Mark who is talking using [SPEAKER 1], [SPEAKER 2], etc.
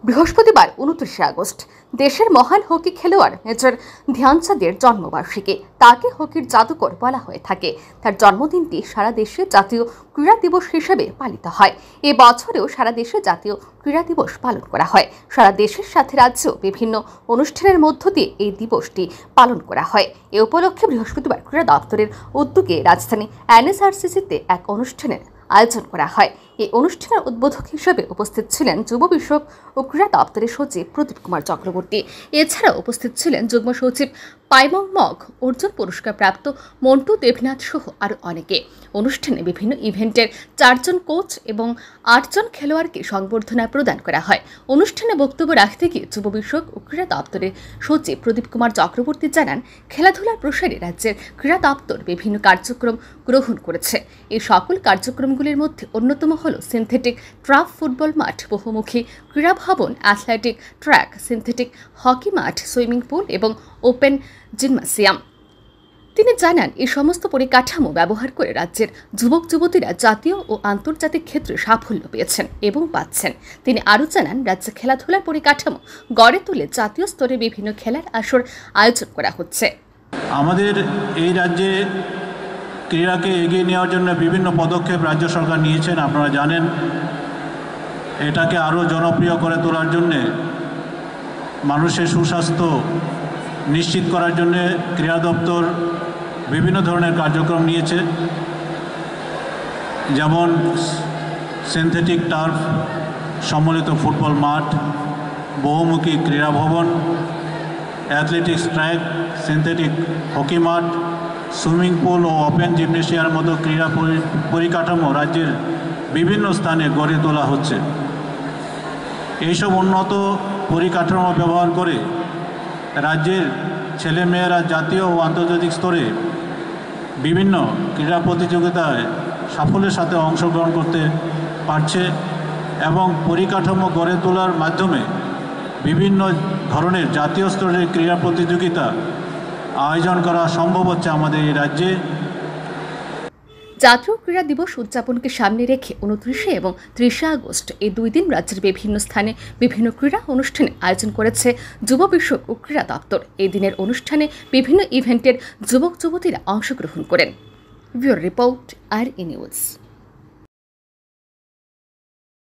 [SPEAKER 1] বৃহস্পতিবার 29 আগস্ট দেশের মহান হকি খেলোয়াড় মেজর ধ্যানচাঁদের জন্মবার্ষিকী। তাকে হকির জাদুকর বলা হয়ে থাকে। তার জন্মদিনটি সারা দেশে জাতীয় ক্রীড়া দিবস হিসেবে পালিত হয়। এ বছরেও সারা দেশে জাতীয় ক্রীড়া দিবস পালন করা হয়। সারা দেশের সাথে রাজ্যেও বিভিন্ন অনুষ্ঠানের মধ্য দিয়ে এই দিবসটি পালন করা হয়। এ উপলক্ষে বৃহস্পতিবার ক্রীড়া দপ্তরের উদ্যোগে রাজধানী NSRCC-তে এক অনুষ্ঠানের আয়োজন করা হয়। এই অনুষ্ঠানের উদ্বোধক হিসেবে উপস্থিত ছিলেন যুব বিষয়ক ও ক্রীড়া দপ্তরের সচিব প্রদীপ কুমার চক্রবর্তী। এছাড়াও উপস্থিত ছিলেন যুগ্ম সচিব পাইমং মগ, অর্জুন পুরস্কার প্রাপ্ত মন্টু দেবনাথ সহ আরও অনেকে। অনুষ্ঠানে বিভিন্ন ইভেন্টের 4 জন কোচ এবং 8 জন খেলোয়াড়কে সংবর্ধনা প্রদান করা হয়। অনুষ্ঠানে বক্তব্য রাখতে গিয়ে যুব বিষয়ক ও ক্রীড়া দপ্তরের সচিব প্রদীপ কুমার চক্রবর্তী জানান, খেলাধুলার প্রসারে রাজ্যের ক্রীড়া দপ্তর বিভিন্ন কার্যক্রম গ্রহণ করেছে। এই সকল কার্যক্রমগুলির মধ্যে অন্যতম হল সিনথেটিক ট্রাফ ফুটবল মাঠ, বহুমুখী ক্রীড়া ভবন, অ্যাথলেটিক ট্র্যাক, সিনথেটিক হকি মাঠ, সুইমিং পুল এবং ওপেন জিমনাসিয়াম। তিনি জানান, এই সমস্ত পরিকাঠামো ব্যবহার করে রাজ্যের যুবক যুবতীরা জাতীয় ও আন্তর্জাতিক ক্ষেত্রে সাফল্য পেয়েছেন এবং পাচ্ছেন। তিনি আরও জানান, রাজ্যে খেলাধুলার পরিকাঠামো গড়ে তুলে জাতীয় স্তরে বিভিন্ন খেলার আসর আয়োজন করা হচ্ছে।
[SPEAKER 2] আমাদের এই রাজ্যে ক্রীড়াকে এগিয়ে নেওয়ার জন্য বিভিন্ন পদক্ষেপ রাজ্য সরকার নিয়েছেন, আপনারা জানেন। এটাকে আরও জনপ্রিয় করে তোলার জন্যে, মানুষের সুস্বাস্থ্য নিশ্চিত করার জন্যে ক্রীড়া দপ্তর বিভিন্ন ধরনের কার্যক্রম নিয়েছে, যেমন সিনথেটিক টার্ফ, সম্মিলিত ফুটবল মাঠ, বহুমুখী ক্রীড়া ভবন, অ্যাথলেটিক্স ট্র্যাক, সিনথেটিক হকি মাঠ, সুইমিং পুল ও ওপেন জিমনেশিয়ার মতো ক্রীড়া পরিকাঠামো রাজ্যের বিভিন্ন স্থানে গড়ে তোলা হচ্ছে। এইসব উন্নত পরিকাঠামো ব্যবহার করে রাজ্যের ছেলেমেয়েরা জাতীয় ও আন্তর্জাতিক স্তরে বিভিন্ন ক্রীড়া প্রতিযোগিতায় সাফল্যের সাথে অংশগ্রহণ করতে পারছে এবং পরিকাঠামো গড়ে তোলার মাধ্যমে বিভিন্ন ধরনের জাতীয় স্তরের ক্রীড়া প্রতিযোগিতা আয়োজন করা সম্ভব হচ্ছে আমাদের এই রাজ্যে।
[SPEAKER 1] জাতীয় ক্রীড়া দিবস উদযাপনকে সামনে রেখে 29 এবং 30 আগস্ট এই 2 দিন রাজ্যের বিভিন্ন স্থানে বিভিন্ন ক্রীড়া অনুষ্ঠানে আয়োজন করেছে যুব বিষয়ক ও ক্রীড়া দপ্তর। এই দিনের অনুষ্ঠানে বিভিন্ন ইভেন্টের যুবক যুবতীরা অংশগ্রহণ করেন। Bureau report, RE news.